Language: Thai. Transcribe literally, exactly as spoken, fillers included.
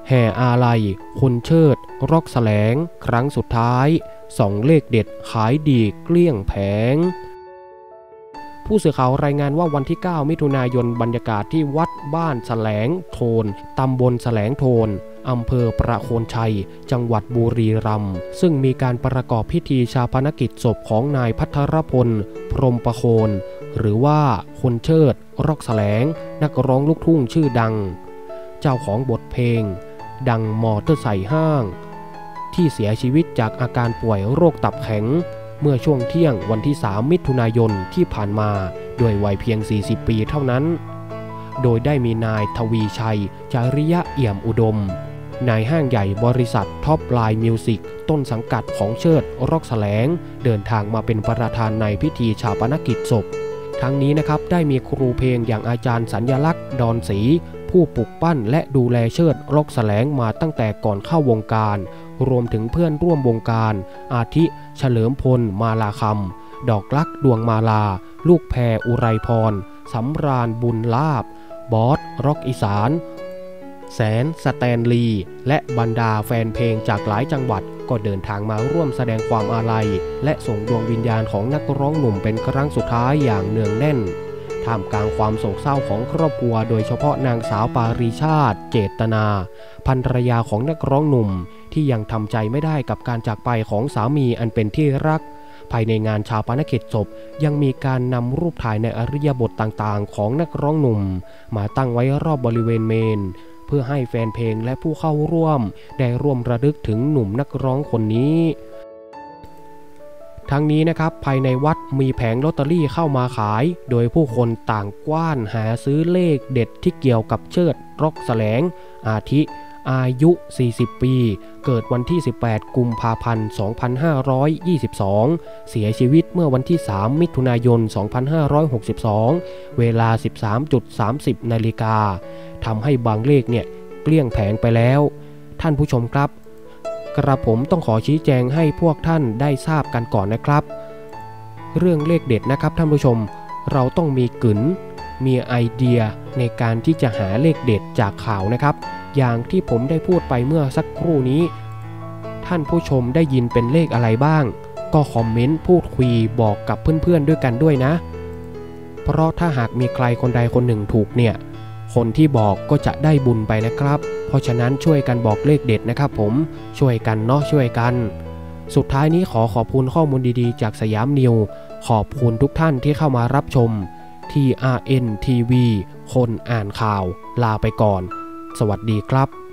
แห่อาลัยคนเชิดร็อกแสลงครั้งสุดท้ายส่องเลขเด็ดขายดีเกลี้ยงแผงผู้สื่อข่าวรายงานว่าวันที่เก้ามิถุนายนบรรยากาศที่วัดบ้านแสลงโทนตำบลแสลงโทนอำเภอประโคนชัยจังหวัดบุรีรัมย์ซึ่งมีการประกอบพิธีชาปนกิจศพของนายภัทรพลพรหมประโคนหรือว่าคนเชิดร็อกแสลงนักร้องลูกทุ่งชื่อดังเจ้าของบทเพลงดังมอเตอร์ไซค์ห้างที่เสียชีวิตจากอาการป่วยโรคตับแข็งเมื่อช่วงเที่ยงวันที่สามมิถุนายนที่ผ่านมาด้วยวัยเพียงสี่สิบปีเท่านั้นโดยได้มีนายทวีชัยจาริยะเอี่ยมอุดมนายห้างใหญ่บริษัทท็อปไลน์มิวสิกต้นสังกัดของเชิดร็อกแสลงเดินทางมาเป็นประธานในพิธีชาปนกิจศพทั้งนี้นะครับได้มีครูเพลงอย่างอาจารย์สัญลักษณ์ดอนศรีผู้ปลุกปั้นและดูแลเชิดร็อกแสลงมาตั้งแต่ก่อนเข้าวงการรวมถึงเพื่อนร่วมวงการอาทิเฉลิมพลมาลาคำดอกลักดวงมาลาลูกแพรอุไรพรสำราญบุญลาบบอสร็อกอีสานแสนสแตนลีย์และบรรดาแฟนเพลงจากหลายจังหวัดก็เดินทางมาร่วมแสดงความอาลัยและส่งดวงวิญญาณของนักร้องหนุ่มเป็นครั้งสุดท้ายอย่างเนืองแน่นท่ามกลางความโศกเศร้าของครอบครัวโดยเฉพาะนางสาวปารีชาติเจตนาภรรยาของนักร้องหนุ่มที่ยังทำใจไม่ได้กับการจากไปของสามีอันเป็นที่รักภายในงานชาปนกิจศพยังมีการนำรูปถ่ายในอริยบทต่างๆของนักร้องหนุ่มมาตั้งไว้รอบบริเวณเมนเพื่อให้แฟนเพลงและผู้เข้าร่วมได้ร่วมระลึกถึงหนุ่มนักร้องคนนี้ทั้งนี้นะครับภายในวัดมีแผงลอตเตอรี่เข้ามาขายโดยผู้คนต่างกว้านหาซื้อเลขเด็ดที่เกี่ยวกับเชิดร็อกแสลงอาทิอายุสี่สิบปีเกิดวันที่สิบแปดกุมภาพันธ์สองพันห้าร้อยยี่สิบสองเสียชีวิตเมื่อวันที่สามมิถุนายนสองพันห้าร้อยหกสิบสองเวลา สิบสามนาฬิกาสามสิบนาทีทำให้บางเลขเนี่ยเกลี้ยงแผงไปแล้วท่านผู้ชมครับกระผมต้องขอชี้แจงให้พวกท่านได้ทราบกันก่อนนะครับเรื่องเลขเด็ดนะครับท่านผู้ชมเราต้องมีกึ๋นมีไอเดียในการที่จะหาเลขเด็ดจากข่าวนะครับอย่างที่ผมได้พูดไปเมื่อสักครู่นี้ท่านผู้ชมได้ยินเป็นเลขอะไรบ้างก็คอมเมนต์พูดคุยบอกกับเพื่อนๆด้วยกันด้วยนะเพราะถ้าหากมีใครคนใดคนหนึ่งถูกเนี่ยคนที่บอกก็จะได้บุญไปนะครับเพราะฉะนั้นช่วยกันบอกเลขเด็ดนะครับผมช่วยกันเนาะช่วยกันสุดท้ายนี้ขอขอบคุณข้อมูลดีๆจากสยามนิวขอบคุณทุกท่านที่เข้ามารับชม ที อาร์ เอ็น ที วี คนอ่านข่าวลาไปก่อนสวัสดีครับ